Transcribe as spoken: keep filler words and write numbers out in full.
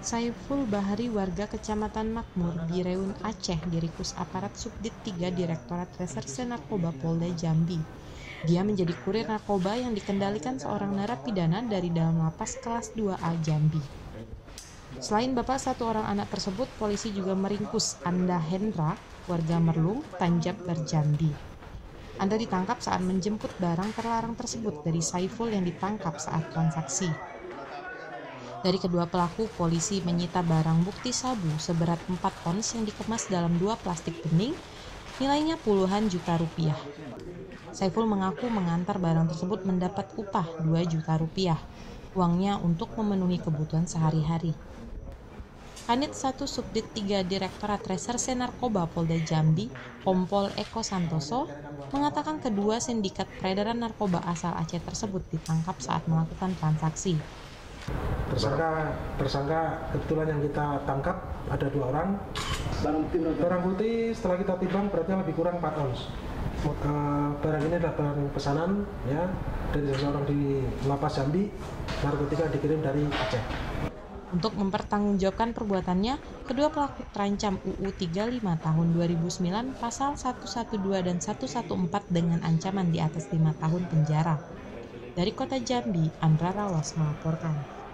Saiful Bahari, warga Kecamatan Makmur, Bireun, Aceh, diringkus aparat Subdit tiga Direktorat Reserse Narkoba Polda Jambi. Dia menjadi kurir narkoba yang dikendalikan seorang narapidana dari dalam lapas kelas dua A Jambi. Selain bapak satu orang anak tersebut, polisi juga meringkus Anda Hendra, warga Merlung, Tanjab, Jambi. Anda ditangkap saat menjemput barang terlarang tersebut dari Saiful yang ditangkap saat transaksi. Dari kedua pelaku, polisi menyita barang bukti sabu seberat empat ons yang dikemas dalam dua plastik bening, nilainya puluhan juta rupiah. Saiful mengaku mengantar barang tersebut mendapat upah dua juta rupiah, uangnya untuk memenuhi kebutuhan sehari-hari. Kanit satu Subdit tiga Direktorat Reserse Narkoba Polda Jambi, Kompol Eko Santoso, mengatakan kedua sindikat peredaran narkoba asal Aceh tersebut ditangkap saat melakukan transaksi. Tersangka, tersangka kebetulan yang kita tangkap ada dua orang. Barang bukti setelah kita timbang beratnya lebih kurang empat ons. Barang ini adalah barang pesanan ya dari seseorang di lapas Jambi. Narkotika dikirim dari Aceh. Untuk mempertanggungjawabkan perbuatannya, kedua pelaku terancam U U tiga puluh lima tahun dua ribu sembilan pasal seratus dua belas dan seratus empat belas dengan ancaman di atas lima tahun penjara. Dari Kota Jambi, Andra Rawas melaporkan.